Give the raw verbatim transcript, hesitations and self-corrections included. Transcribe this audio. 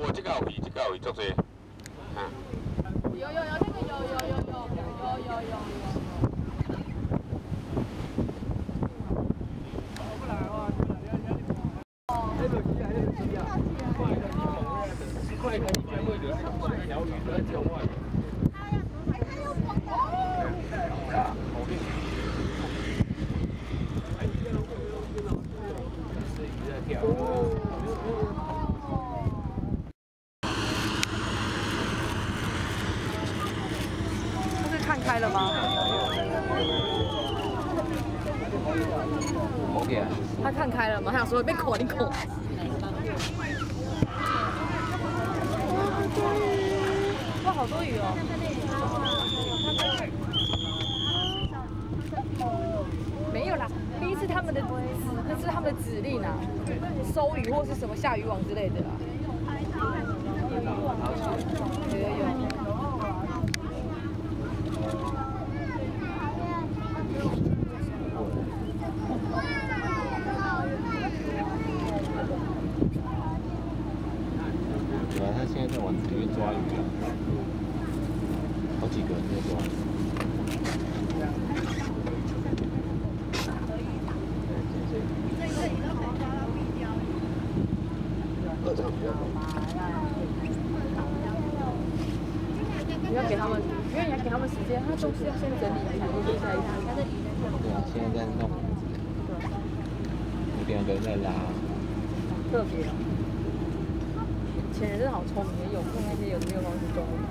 无这个有鱼，这个有鱼足多。啊。 有有有，这个有有有有有有有。哦。那个鱼还是鱼啊？十块可以全部留下来，条鱼在交换。 他是看开了吗？他看开了吗？他想说被口你口。哇，好多鱼哦！没有啦，第一次他们的指，那是他们的指令啊，收鱼或是什么下渔网之类的啦。有有有。 对啊，他现在在往这边抓鱼啊，好几个人在抓。 你要给他们，因为你要给他们时间，他东西要先整理才会做下一次。 对啊，现在在弄，有两个人在拉。 特别。以前人真的好聪明，有空那些有没有方式中。